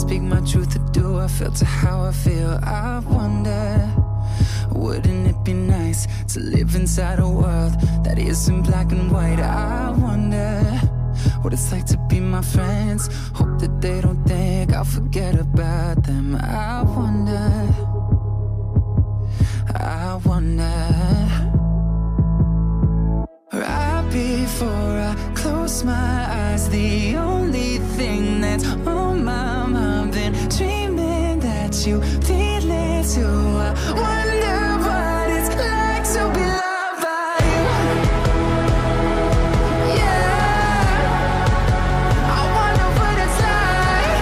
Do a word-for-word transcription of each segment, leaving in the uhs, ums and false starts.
speak my truth or do I filter how I feel? I wonder, wouldn't it be nice to live inside a world that isn't black and white? I wonder what it's like to be my friends. Hope that they don't think I'll forget about them. I wonder, I wonder. Right before I close my eyes, the only thing that's on my mind, been dreaming that you feel it too. I wonder what it's like to be loved by you. Yeah, I wonder what it's like.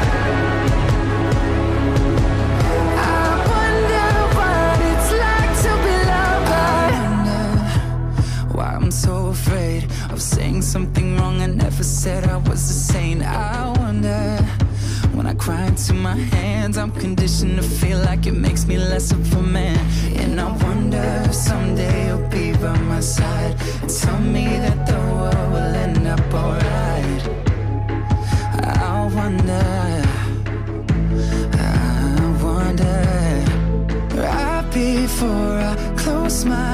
I wonder what it's like to be loved by you. I wonder why I'm so afraid of saying something wrong I never said I was a saint. I wonder, when I cry into my hands, I'm conditioned to feel like it makes me less of a man. And I wonder if someday you'll be by my side and tell me that the world will end up alright. I wonder, I wonder. Right before I close my